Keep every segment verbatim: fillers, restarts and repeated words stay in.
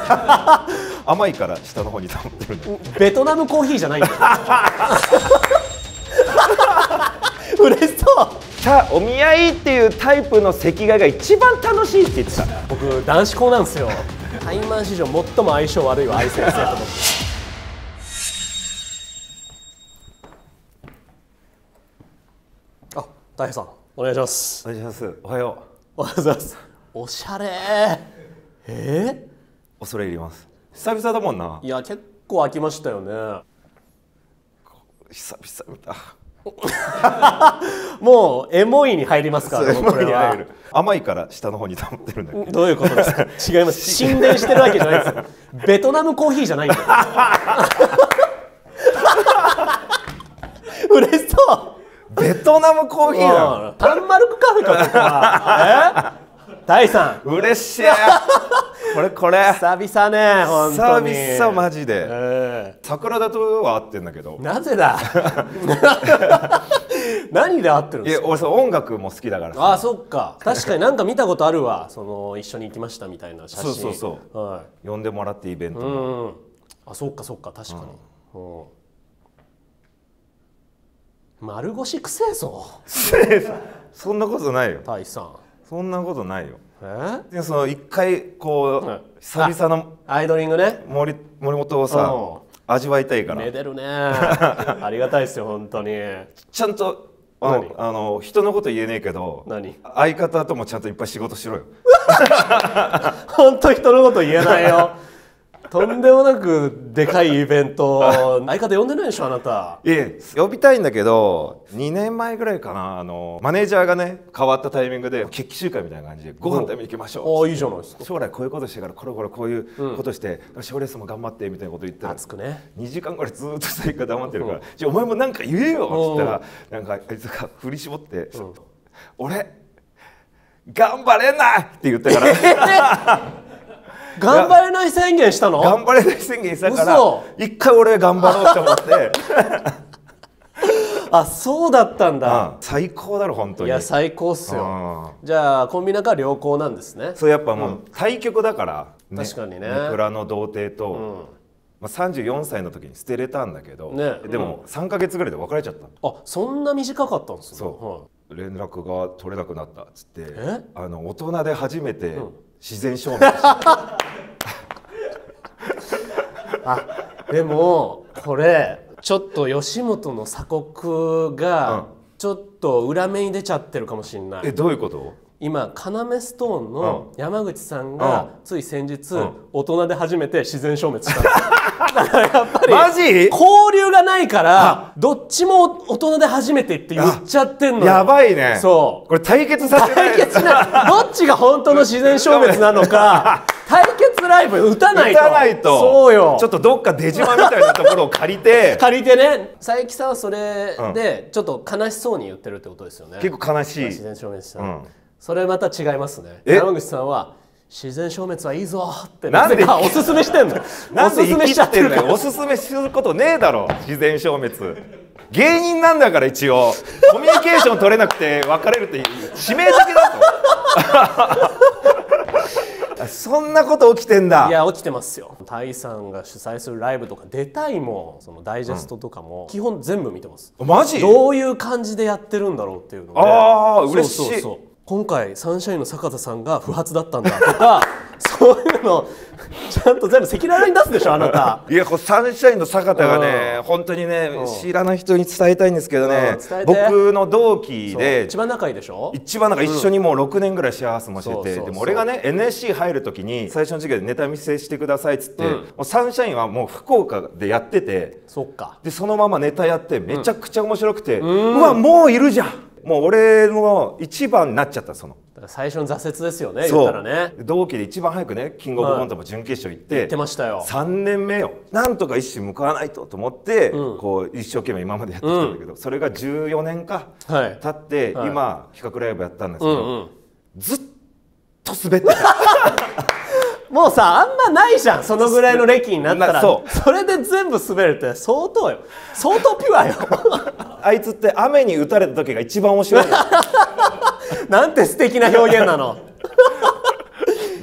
甘いから下の方に溜まってるんだ。 ベトナムコーヒーじゃないんだ。嬉しそう。 さあお見合いっていうタイプの席替えが一番楽しいって言ってた。 僕男子校なんですよ。タイマン史上最も相性悪いわ愛先生と思って。あ、大平さんお願いします。 お願いします。おはよう。おはようございます。おしゃれー。えー、 恐れ入ります。久々だもんな。 いや結構飽きましたよね。 久々見た。 もうエモいに入りますからね。これは甘いから下の方に溜まってるんだけど。 どういうことですか。違います。沈殿してるわけじゃないですよ。ベトナムコーヒーじゃないんだよ。嬉しそう。 ベトナムコーヒーだよ。 タンマルクカフェかここは。え？大さん。 嬉しい。これこれ。 久々ね本当に。 久々マジで。 えー、 桜田とは会ってんだけど。 なぜだ。何で会ってるんですか。 いや俺そう音楽も好きだから。 ああそっか。確かになんか見たことあるわ。その一緒に行きましたみたいな写真。 そうそうそう。はい。呼んでもらってイベントも。 うん。あそっかそっか確かに。うん。丸腰くせえぞ。 そんなことないよ。 大さん。 そんなことないよ。 え？ でその一回こう、うん、久々のアイドリングね。 森森本をさ、うん、味わいたいから。 めでるね。ありがたいですよ本当に。 ちゃんとあのあの人のこと言えねえけど。 何？ 相方ともちゃんといっぱい仕事しろよ。 本当人のこと言えないよ。とんでもなくでかいイベント。相方呼んでないでしょあなた。 いえ呼びたいんだけどにねんまえぐらいかな、あのマネージャーがね変わったタイミングで決起集会みたいな感じでご飯食べに行きましょう。 ああいいじゃないですか。 将来こういうことしてからこれこれこういうことして賞、うん、レースも頑張ってみたいなこと言ったら熱くねにじかんぐらいずっと最下黙ってるから「じゃあお前もなんか言えよ」っつったらなんかあいつが振り絞って「うん、俺頑張れない!」って言ったから。 頑張れない宣言したの？ 頑張れない宣言したから一回俺頑張ろうと思って。 あ、そうだったんだ。 うん、最高だろ本当に。 いや最高っすよ。じゃあコンビ仲は良好なんですね。 そうやっぱもう対局だから、 ね、確かにね。 ネクラの童貞と、うん、まあさんじゅうよんさいの時に捨てれたんだけど、ね、でもさんかげつぐらいで別れちゃった。 あ、そんな短かったんですね。 そう、はい、連絡が取れなくなったっつって、あの大人で初めて自然消滅した。 あ、でもこれちょっと吉本の鎖国がちょっと裏目に出ちゃってるかもしれない。 え、どういうこと？ 今カナメストーンの山口さんがつい先日大人で初めて自然消滅した。だからやっぱりマジ？ 交流がないからどっちも大人で初めてって言っちゃってんのよ。 やばいね。 そう。 これ対決させない。 対決などっちが本当の自然消滅なのか。対決ライブ打たないと。 打たないと。 そうよ。 ちょっとどっか出島みたいなところを借りて。 借りてね。佐伯さんはそれでちょっと悲しそうに言ってるってことですよね。 結構悲しい。 自然消滅した。うん、それまた違いますね。山口さんは自然消滅はいいぞってなぜかおすすめしてんの。 なんで生きてんのよ。おすすめすることねえだろ。自然消滅。芸人なんだから一応コミュニケーション取れなくて別れるって指名だけだと。そんなこと起きてんだ。 いや起きてますよ。タイさんが主催するライブとか出たいもそのダイジェストとかも基本全部見てます。 マジ？ どういう感じでやってるんだろうっていうので。 ああ嬉しい。そうそうそう。 今回サンシャインの坂田さんが不発だったんだとかそういうのちゃんと全部赤裸々に出すでしょあなた。 いやこれサンシャインの坂田がね、うん、本当にね、うん、知らない人に伝えたいんですけどね、うん、僕の同期で一番仲いいでしょ。 一番なんか一緒にもうろくねんぐらいシェアハウスもしてて、でも俺がね エヌエスシー 入る時に最初の授業でネタ見せしてくださいっつって、うん、もうサンシャインはもう福岡でやってて、 そっかでそのままネタやってめちゃくちゃ面白くて、うん、うわもういるじゃん。もう俺の一番になっちゃった。そのだから最初の挫折ですよね。言ったらね。 同期で一番早くねキングオブコントも準決勝行って、 行ってましたよ。 さんねんめよ。なんとか一矢報わないとと思って、うん、こう一生懸命今までやってきたんだけど、うん、それがじゅうよねんか、はい、経って、はい、今企画ライブやったんですけど、うんうん、ずっと滑ってた。 もうさあんまないじゃんそのぐらいの歴になったら。 そ, それで全部滑るって相当よ。相当ピュアよ。 あいつって雨に打たれた時が一番面白い。 なんて素敵な表現なの。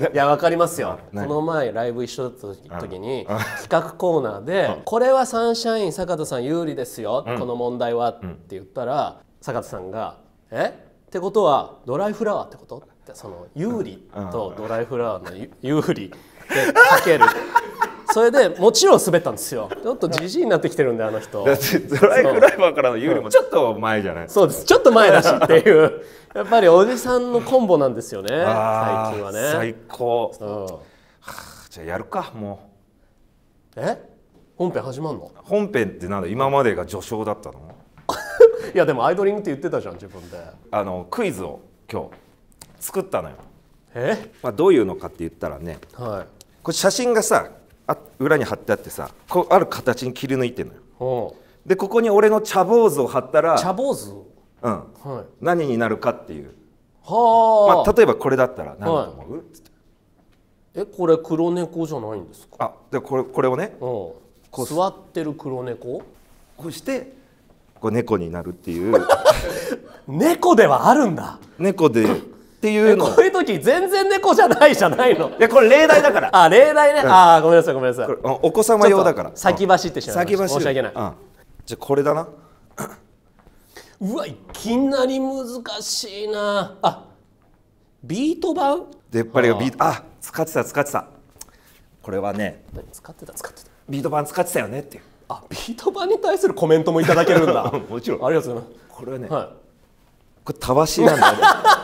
いやわかりますよ。この前ライブ一緒だった時に企画コーナーで「これはサンシャイン坂田さん有利ですよ、この問題は」って言ったら坂田さんが「えってことはドライフラワーってこと?」ってその有利とドライフラワーの有利でかける。それでもちろん滑ったんですよ。ちょっとじじいになってきてるんであの人。 だってドライフライバーからの有利もちょっと前じゃない。 そうです。ちょっと前だしっていうやっぱりおじさんのコンボなんですよね。最近はね。 最高。 そうはあ、じゃあやるかもう。え？本編始まんの？ 本編ってなんだ今までが序章だったの？ いやでもアイドリングって言ってたじゃん自分で。 あのクイズを今日作ったのよ。 え？ まあどういうのかって言ったらね。 はい。 これ写真がさ。あ裏に貼ってあってさこうある形に切り抜いてるのよ。でここに俺の茶坊主を貼ったら茶坊主、 うん、はい、何になるかっていうはあ、 まあ、例えばこれだったら何だと思う、はい、 えこれ黒猫じゃないんですか。 あでこれこれをねこう座ってる黒猫こうしてこう猫になるっていう猫ではあるんだ。 猫でっていうのこういう時全然猫じゃないじゃないの。 いやこれ例題だからあ例題ね、うん、あごめんなさいごめんなさい。 お子様用だから先走ってしまいました。申し訳ない、 うん、じゃあこれだなうわいきなり難しいなあ。ビート板出っ張りがビートあ使ってた使ってたこれはね使ってた使ってたビート板使ってたよねっていうあビート板に対するコメントもいただけるんだもちろんありがとうございます。 これはね、 はい、 これたわしなんだよ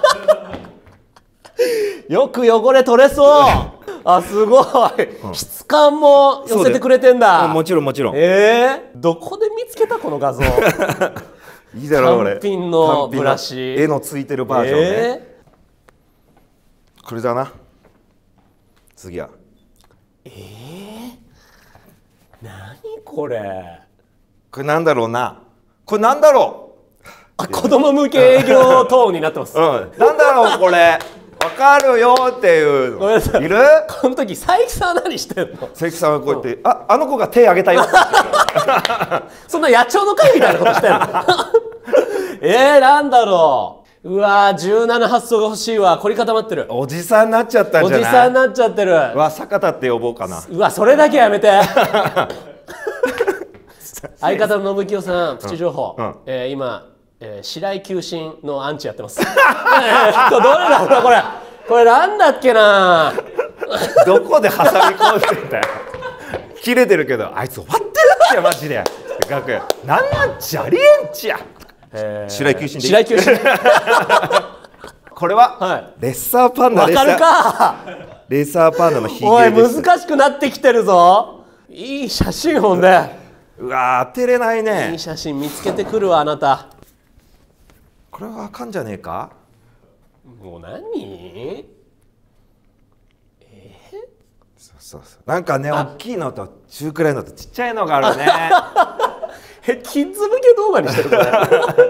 よく汚れ取れそうあすごい、うん、質感も寄せてくれてんだ。 もちろんもちろん。 えー、どこで見つけたこの画像いいだろう俺単品のブラシ絵のついてるバージョンね、えー、これだな次はえー、何これこれなんだろうなこれなんだろうあ子供向け営業トーンになってます、 うん、なんだろうこれわかるよっていうの。ごめんなさい。いる？ この時佐伯さんは何してんの？ 佐伯さんはこうやって、うん、ああの子が手挙げたよ。 そんな野鳥の会みたいなことしてんの？えー、なんだろう。うわー柔軟な発想が欲しいわ。凝り固まってる。 おじさんになっちゃったんじゃない？ おじさんになっちゃってる。 うわ坂田って呼ぼうかな。 うわそれだけやめて。相方の信清さんプチ情報、うんうんえー、今えー、白井球審のアンチやってます。えー、どれだこれこれこれなんだっけな。 どこで挟み込んでんだよ。切れてるけどあいつ終わってるっちゃマジで。楽屋なんなんじゃりえんちや。えー、白井球審でいい。 白井球審。 これは、はい、レッサーパンダ。 わかるか。 レッサーパンダのひげです。 おい難しくなってきてるぞ。いい写真ほんで。 うわ当てれないね。 いい写真見つけてくるわあなた。 これはあかんじゃねえか。 もう何？えー、 そうそうそうなんかね大きいのと中くらいのとちっちゃいのがあるね。 えキッズ向け動画にしてるこれ。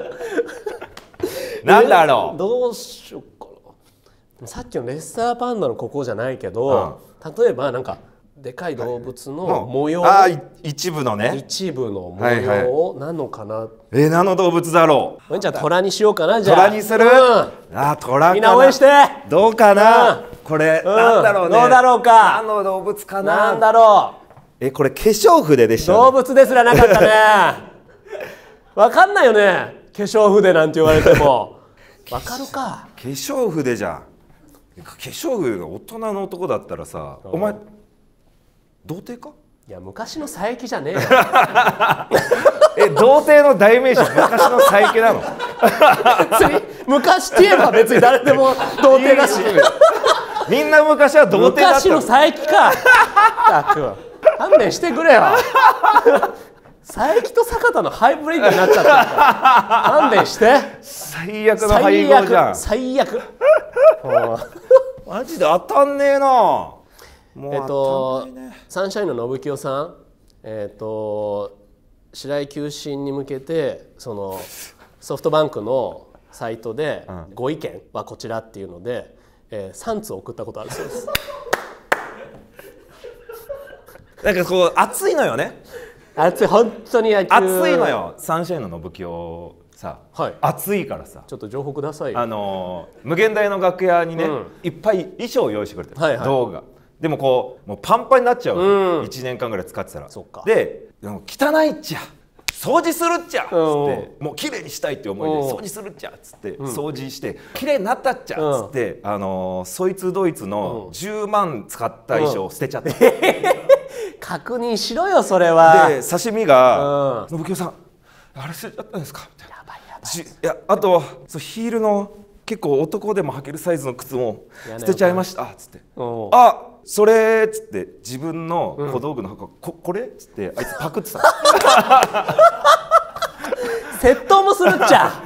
なんだろう。 どうしようかな。さっきのレッサーパンダのここじゃないけど、うん、例えばなんかでかい動物の模様、 はい、あ一部のね一部の模様なのかな、はいはい、 えー、何の動物だろう。じゃあ虎にしようかな。じゃあ虎にする、うん、あ虎かな。 みんな応援して。 どうかな、うん、これ、うん、なんだろうね。 どうだろうか。 何の動物かな。 なんだろう。 えこれ化粧筆でしたね。 動物ですらなかったね。わかんないよね化粧筆なんて言われても。わかるか。 化粧筆じゃん。化粧筆が大人の男だったらさ、お前童貞か。 いや昔の佐伯じゃねえよ。 え童貞の代名詞昔の佐伯なの。 昔って言えば別に誰でも童貞だし。 みんな昔は童貞だった。 昔の佐伯か。勘弁してくれよ。佐伯と坂田のハイブリッドになっちゃった。勘弁して。 最悪の配合じゃん。 最悪。 マジで当たんねえな。もうえっとサンシャインの信清さん、えっと白井球審に向けてそのソフトバンクのサイトでご意見はこちらっていうので、えー、さん通送ったことあるそうです。 なんかこう熱いのよね。 熱い本当に野球熱いのよ。サンシャインの信清さ、はい、暑いからさちょっと情報くださいよ。 あのー、無限大の楽屋にね、うん、いっぱい衣装を用意してくれてる、はいはい、道具が。でもこうもうパンパンになっちゃう、うん、いちねんかんぐらい使ってたら。で汚いっちゃ掃除するっちゃっつってもう綺麗にしたいって思いで掃除するっちゃっつって掃除して綺麗になったっちゃっつってあのそいつドイツのじゅうまん使った衣装を捨てちゃった。 確認しろよそれは。 で刺身が「信清さんあれ捨てちゃったんですか?」みたいな。やばいやばい。いやあとそうヒールの結構男でも履けるサイズの靴も捨てちゃいましたっつって「あそれ」っつって自分の小道具の箱、うん、こ, これっつってあいつパクってた。 窃盗もするっちゃ。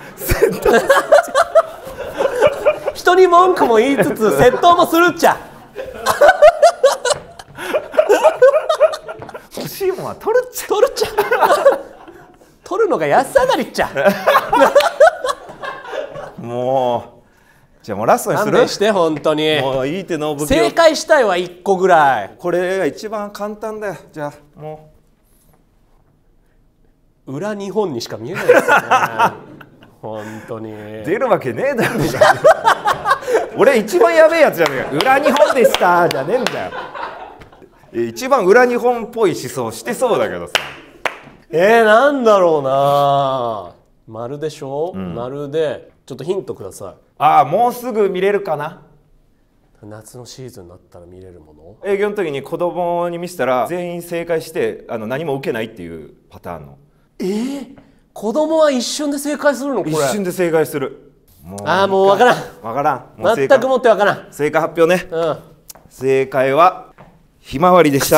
人に文句も言いつつ窃盗もするっちゃ。 欲しいもんは取るっちゃ。 取るっちゃ。取るのが安上がりっちゃ。 もう。じゃあもうラストにする。 勘弁して本当に。 もういいってのぶき正解したいわいっこぐらい。 これが一番簡単だよ。じゃあもう裏日本にしか見えないですよね。本当に出るわけねえだろ。俺一番やべえやつじゃねえか。裏日本でしたじゃねえんだよ。一番裏日本っぽい思想してそうだけどさ。 えー、なんだろうな。丸でしょ、うん、丸でちょっとヒントください。 ああもうすぐ見れるかな。 夏のシーズンになったら見れるもの。 営業の時に子供に見せたら全員正解してあの何も受けないっていうパターンの。 えー、子供は一瞬で正解するのこれ。 一瞬で正解する。 もうああもう分からん分からん。 もう全くもって分からん。 正解発表ね、うん、正解はひまわりでした。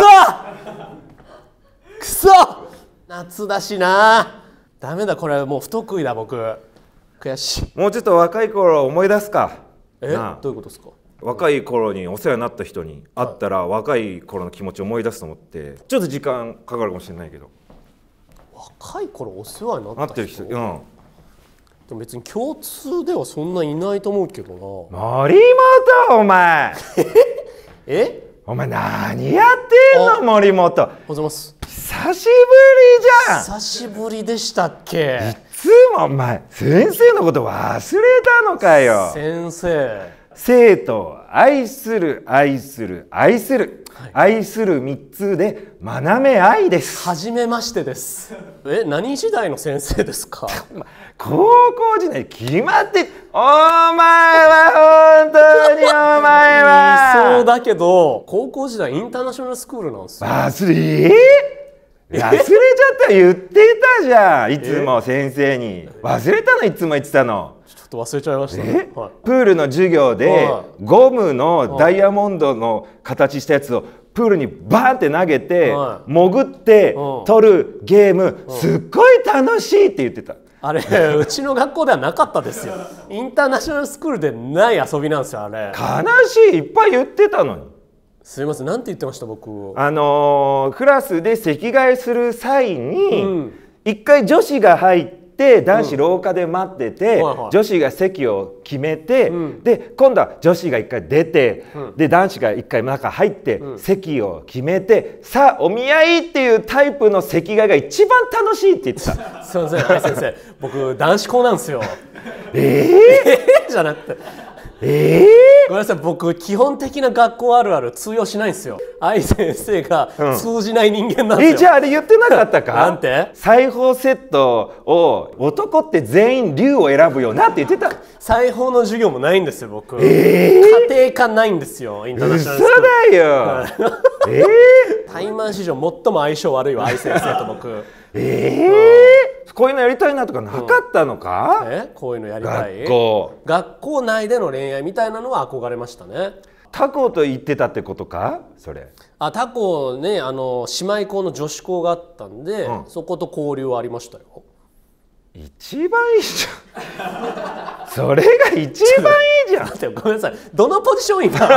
くそくそ夏だしな。ダメだこれもう不得意だ僕。悔しい。 もうちょっと若い頃を思い出すか。 えどういうことですか。 若い頃にお世話になった人に会ったら、はい、若い頃の気持ちを思い出すと思ってちょっと時間かかるかもしれないけど。 若い頃お世話になった人。なってる人、うん。でも別に共通ではそんないないと思うけどな。 森本お前。 え？ お前何やってんの森本。おはようございます。 久しぶりじゃん。 久しぶりでしたっけ。 いつもお前先生のこと忘れたのかよ。 先生。 生徒を愛する愛する愛する、はい、愛するみっつで学べ愛です。 はじめましてです。え何時代の先生ですか。 高校時代決まってお前は本当にお前は言いそうだけど高校時代インターナショナルスクールなんですよ。 忘れ忘れちゃった言ってたじゃんいつも先生に。忘れたのいつも言ってたの。 ちょっと忘れちゃいましたね、はい、 プールの授業でゴムのダイヤモンドの形したやつをプールにバーンって投げて、はい、潜って取るゲームすっごい楽しいって言ってた。 あれうちの学校ではなかったですよ。インターナショナルスクールでない遊びなんですよあれ。 悲しいいっぱい言ってたのに。 すいませんなんて言ってました僕。 あのー、クラスで席替えする際に、うん、一回女子が入ってで男子廊下で待ってて、うんはいはい、女子が席を決めて、うん、で今度は女子が一回出て、うん、で男子が一回中入って、うん、席を決めてさあお見合いっていうタイプの席替えが一番楽しいって言ってた。 すいませんはい先生僕男子校なんですよ。 えー、じゃなくてえー、 ごめんなさい僕基本的な学校あるある通用しないんですよ。愛先生が通じない人間なんですよ、 うん、えじゃああれ言ってなかったか。 なんて裁縫セットを男って全員竜を選ぶよなって言ってた。 裁縫の授業もないんですよ僕、 えー、 家庭科ないんですよインターナショナルスクール。 嘘だよえー、タイマン史上最も相性悪いわ愛先生と僕えー、こういうのやりたいなとかなかったのか、 うん、えこういうのやりたい学校学校内での恋愛みたいなのは憧れましたね。 他校と言ってたってことかそれ。 あ他校ねあの姉妹校の女子校があったんで、うん、そこと交流はありましたよ。 一番いいじゃんそれが一番いいじゃん。 待ってごめんなさいどのポジション今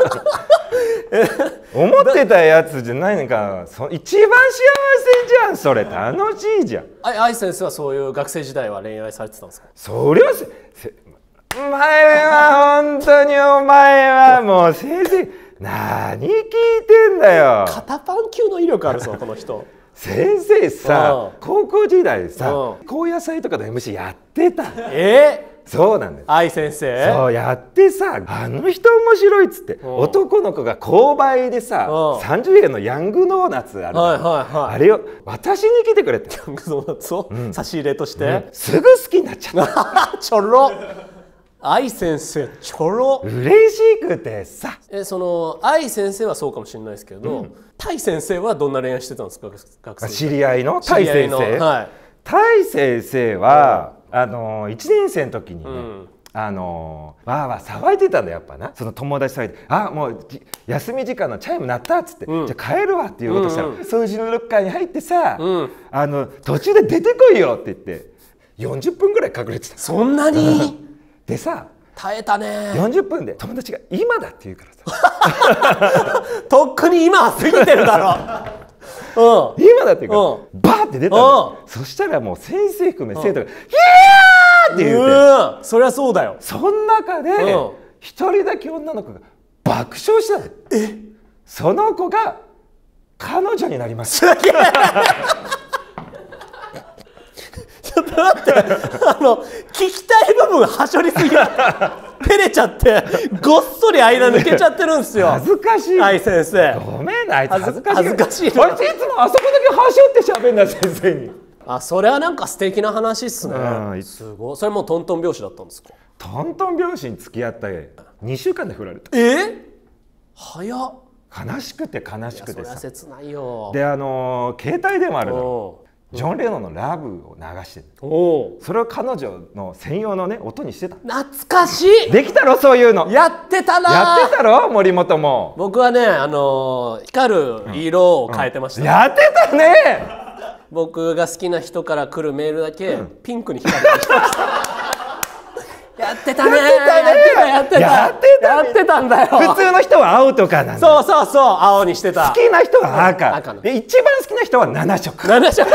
思ってたやつじゃないのか。そ一番幸せじゃんそれ。楽しいじゃん。 あ愛先生はそういう学生時代は恋愛されてたんですか。 そりゃせお前は本当にお前はもう先生何聞いてんだよ。 肩パン級の威力あるぞこの人。 先生さ高校時代さ高野菜とかの エムシー やってた。 えーそうなんです。 愛先生そうやってさ、あの人面白いっつって、男の子が購買でささんじゅうえんのヤングドーナツある、はいはいはい、あれを私に来てくれて、 ヤングドーナツを、うん、差し入れとして、うん、 すぐ好きになっちゃったちょろ愛先生ちょろ嬉しくてさ。 えその愛先生はそうかもしれないですけど、うん、タイ先生はどんな恋愛してたんですか？学生知り合いのタイ先生、はい、タイ先生は、うん、あのいちねん生の時にね、うん、あのわーわー騒いでたんだやっぱな。その友達騒いで「あもう休み時間のチャイム鳴った」っつって、うん、じゃあ帰るわって言おうとしたら、うんうん、掃除のロッカーに入ってさ、うん、あの途中で出てこいよって言ってよんじゅっぷんぐらい隠れてた。 そんなにでさ耐えたね。 よんじゅっぷんで友達が「今だ」って言うからさとっくに今は過ぎてるだろうん、今だっていうか、うん、バーって出たの。そしたらもう先生含め生徒が「ヒャー!」って言うて、 そりゃそうだよ。 その中で一人だけ女の子が爆笑したの。えその子が彼女になりました。 ちょっと待って、あの聞きたい部分はしょりすぎる照れちゃってごっそり間抜けちゃってるんですよ。 恥ずかしい。 愛先生ごめんな、あいつ恥ずかしい。 恥ずかしい。 あいついつもあそこだけはしょって喋んな先生に。 あ、それはなんか素敵な話っすね、うん、すごい。それもトントン拍子だったんですか？ トントン拍子に付き合ったにしゅうかんで振られた。 え早っ。 悲しくて悲しくてさ。そりゃ切ないよ。 であのー、携帯電話あるのジョン・レノンのラブを流してる。おそれを彼女の専用のね音にしてた。 懐かしい。 できたろそういうの。 やってたな。 やってたろ森本も。 僕はねあのー、光る色を変えてました、 うんうん、やってたね。 僕が好きな人から来るメールだけ、うん、ピンクに光るにしてましたやってたね。やってたやってたやってたんだよ。 普通の人は青とかなんだ。 そうそうそう青にしてた。 好きな人は赤。赤ので一番好きな人はななしょく。ななしょく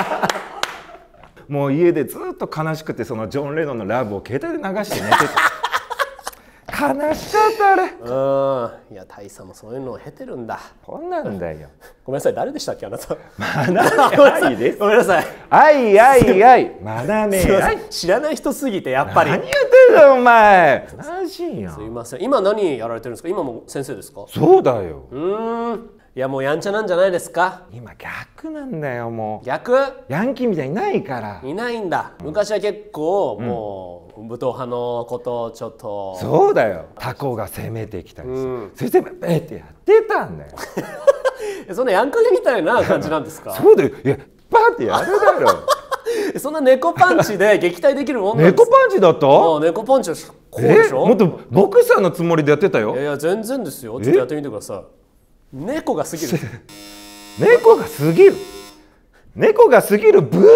もう家でずっと悲しくてそのジョン・レノンのラブを携帯で流して寝てた悲しかったあれ。 うん。いや大佐もそういうのを経てるんだ。 こんなんだよ。 ごめんなさい誰でしたっけあなた。 まなめ愛です。 ごめんなさい。 愛愛愛まなめ愛。 知らない人すぎてやっぱり。 何言ってんだお前。悲しいよ。 すいません。今何やられてるんですか。今も先生ですか。 そうだよ。 うん。いやもうやんちゃなんじゃないですか。 今逆なんだよもう。 逆？ ヤンキーみたいにないから。 いないんだ。昔は結構もう。武闘派のことをちょっとそうだよタコが攻めてきたりして、うん、そしてえってやってたんだよそんなヤンカゲみたいな感じなんですかそうだよいやバーってやるだろそんな猫パンチで撃退できるもんなんですか。 猫パンチだったああ猫パンチはこうでしょ。 もっとボクサーのつもりでやってたよ。 いやいや全然ですよ。ちょっとやってみてください。猫が過ぎる猫が過ぎる猫が過ぎるブー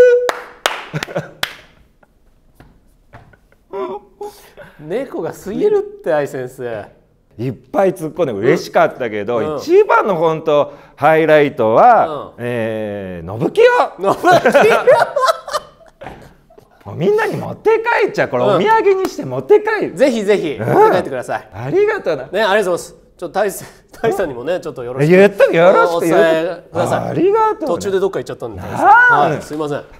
猫が過ぎるって愛先生いっぱい突っ込んで嬉しかったけど、うん、一番の本当ハイライトは、うんえー、信清もうみんなに持って帰っちゃうこれお土産にして持って帰る、 うん、ぜひぜひ持って帰ってください、 うん、ありがとうな、 ね、ありがとうございます。ちょっと大大さんにもねちょっとよろしく言ったよろしくお伝えください。 ありがとう、ね、 途中でどっか行っちゃったんで、はい、すいません。